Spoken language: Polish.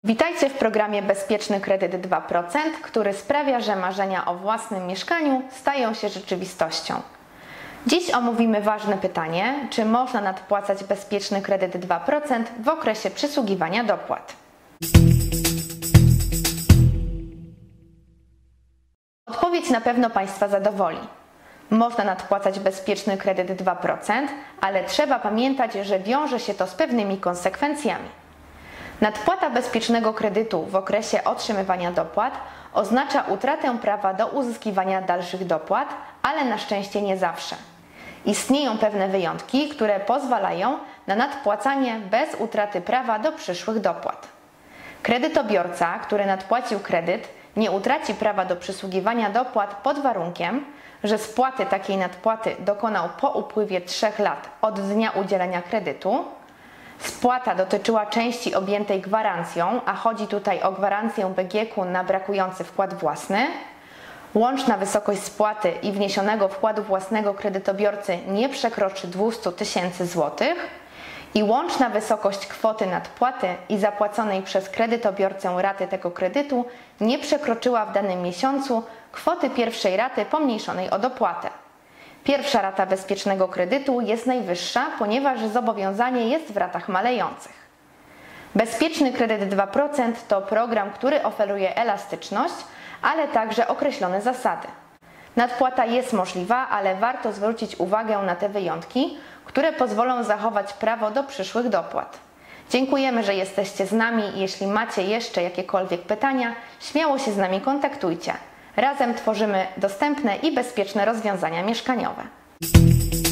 Witajcie w programie Bezpieczny Kredyt 2%, który sprawia, że marzenia o własnym mieszkaniu stają się rzeczywistością. Dziś omówimy ważne pytanie, czy można nadpłacać bezpieczny kredyt 2% w okresie przysługiwania dopłat. Odpowiedź na pewno Państwa zadowoli. Można nadpłacać bezpieczny kredyt 2%, ale trzeba pamiętać, że wiąże się to z pewnymi konsekwencjami. Nadpłata bezpiecznego kredytu w okresie otrzymywania dopłat oznacza utratę prawa do uzyskiwania dalszych dopłat, ale na szczęście nie zawsze. Istnieją pewne wyjątki, które pozwalają na nadpłacanie bez utraty prawa do przyszłych dopłat. Kredytobiorca, który nadpłacił kredyt, nie utraci prawa do przysługiwania dopłat pod warunkiem, że spłaty takiej nadpłaty dokonał po upływie 3 lat od dnia udzielenia kredytu. Spłata dotyczyła części objętej gwarancją, a chodzi tutaj o gwarancję BGK na brakujący wkład własny. Łączna wysokość spłaty i wniesionego wkładu własnego kredytobiorcy nie przekroczy 200 000 złotych i łączna wysokość kwoty nadpłaty i zapłaconej przez kredytobiorcę raty tego kredytu nie przekroczyła w danym miesiącu kwoty pierwszej raty pomniejszonej o dopłatę. Pierwsza rata bezpiecznego kredytu jest najwyższa, ponieważ zobowiązanie jest w ratach malejących. Bezpieczny kredyt 2% to program, który oferuje elastyczność, ale także określone zasady. Nadpłata jest możliwa, ale warto zwrócić uwagę na te wyjątki, które pozwolą zachować prawo do przyszłych dopłat. Dziękujemy, że jesteście z nami. Jeśli macie jeszcze jakiekolwiek pytania, śmiało się z nami kontaktujcie. Razem tworzymy dostępne i bezpieczne rozwiązania mieszkaniowe.